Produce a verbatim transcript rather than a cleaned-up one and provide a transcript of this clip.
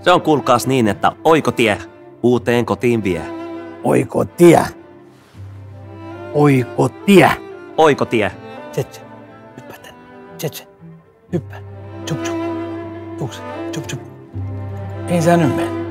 Se on kuulkaas niin, että oikotie uuteen kotiin vie. Oikotie. Oikotie. Oikotie. Tsetse. Hyppää tänne. Tsetse. Hyppää. Tsup tsup. Tuukse. Tsup tsup. Mihin sä nyt menet?